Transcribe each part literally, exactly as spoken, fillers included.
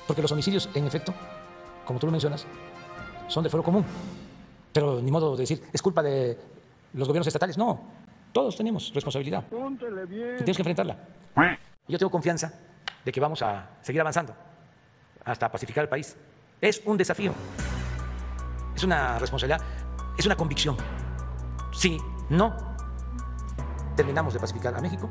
Porque los homicidios, en efecto, como tú lo mencionas, son de fuero común. Pero ni modo de decir, es culpa de los gobiernos estatales. No, todos tenemos responsabilidad. Póntele bien. Y tienes que enfrentarla. Yo tengo confianza de que vamos a seguir avanzando hasta pacificar el país. Es un desafío, es una responsabilidad, es una convicción. Si no terminamos de pacificar a México,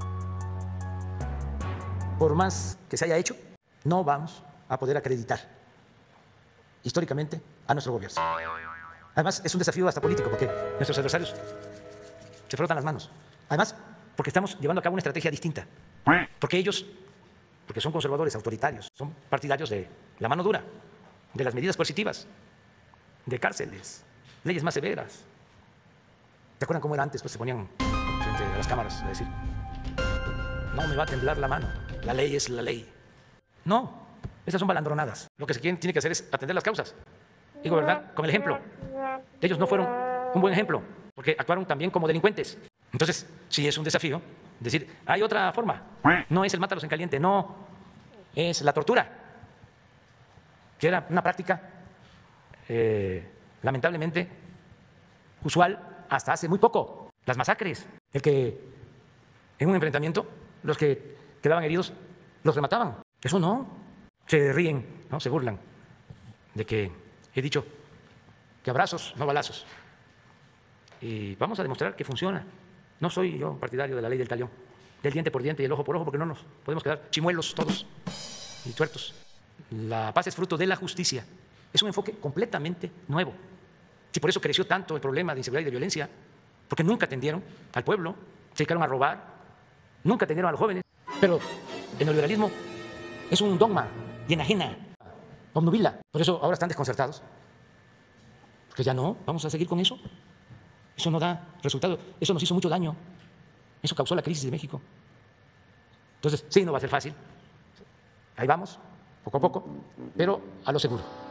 por más que se haya hecho, no vamos a poder acreditar históricamente a nuestro gobierno. Además, es un desafío hasta político, porque nuestros adversarios se frotan las manos. Además, porque estamos llevando a cabo una estrategia distinta. Porque ellos, porque son conservadores, autoritarios, son partidarios de la mano dura, de las medidas coercitivas, de cárceles, leyes más severas. ¿Te acuerdan cómo era antes? Pues se ponían frente a las cámaras a decir, no me va a temblar la mano, la ley es la ley. No, esas son balandronadas. Lo que se tiene que hacer es atender las causas y gobernar con el ejemplo. Ellos no fueron un buen ejemplo, porque actuaron también como delincuentes. Entonces, sí es un desafío decir, hay otra forma. No es el mátalos en caliente, no, es la tortura, que era una práctica eh, lamentablemente usual hasta hace muy poco. Las masacres, el que en un enfrentamiento los que quedaban heridos los remataban. Eso no, se ríen, ¿no? Se burlan de que he dicho que abrazos, no balazos. Y vamos a demostrar que funciona. No soy yo partidario de la ley del talión, del diente por diente y el ojo por ojo, porque no nos podemos quedar chimuelos todos y tuertos. La paz es fruto de la justicia. Es un enfoque completamente nuevo. Y por eso creció tanto el problema de inseguridad y de violencia, porque nunca atendieron al pueblo, se dedicaron a robar, nunca atendieron a los jóvenes. Pero el neoliberalismo es un dogma y enajena, obnubila. Por eso ahora están desconcertados, porque ya no, vamos a seguir con eso. Eso no da resultado, eso nos hizo mucho daño, eso causó la crisis de México. Entonces, sí, no va a ser fácil, ahí vamos, poco a poco, pero a lo seguro.